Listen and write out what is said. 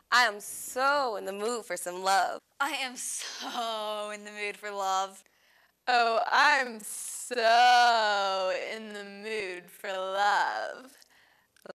I am so in the mood for some love. I am so in the mood for love. Oh, I'm so